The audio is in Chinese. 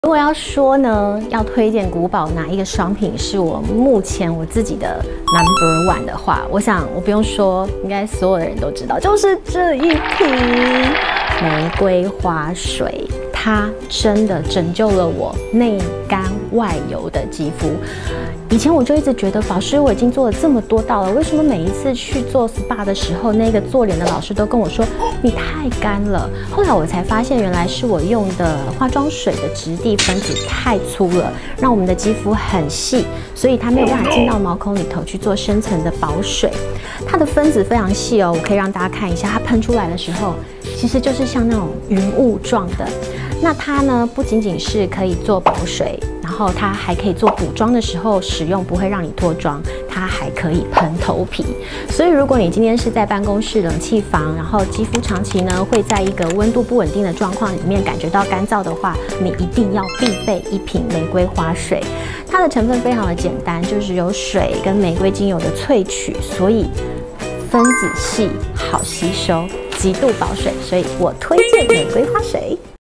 如果要说呢，要推荐古堡哪一个商品是目前我自己的 No.1 的话，我想我不用说，应该所有的人都知道，就是这一瓶玫瑰花水。它真的拯救了我内干外油的肌肤。以前我就一直觉得，保湿我已经做了这么多道了，为什么每一次去做 SPA 的时候，那个做脸的老师都跟我说你太干了？后来我才发现，原来是我用的化妆水的质地分子太粗了，让我们的肌肤很细，所以它没有办法进到毛孔里头去做深层的保水。它的分子非常细哦，我可以让大家看一下，它喷出来的时候，其实就是像那种云雾状的。那它呢，不仅仅是可以做保水，然后它还可以做补妆的时候使用，不会让你脱妆。它还可以喷头皮，所以如果你今天是在办公室冷气房，然后肌肤长期呢会在一个温度不稳定的状况里面感觉到干燥的话，你一定要必备一瓶玫瑰花水。它的成分非常的简单，就是有水跟玫瑰精油的萃取，所以分子细、好吸收、极度保水，所以我推荐玫瑰花水。